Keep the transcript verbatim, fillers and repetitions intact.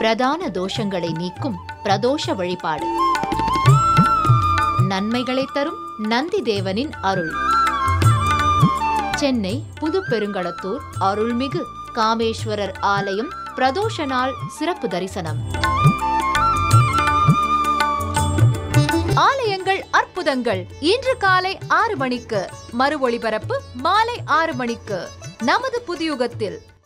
பிரதான தோஷங்களை நீக்கும் பிரதோஷ வழிபாடு. நன்மைகளை தரும் நந்தி தேவனின் அருள். சென்னை புது பெருங்களத்தூர் அருள்மிகு காமேஸ்வரர் ஆலயம் பிரதோஷ நாள் சிறப்பு தரிசனம். ஆலயங்கள் அற்புதங்கள் இன்று காலை ஆறு மணிக்கு, மறு ஒளிபரப்பு மாலை ஆறு மணிக்கு நமது புதியுகத்தில்.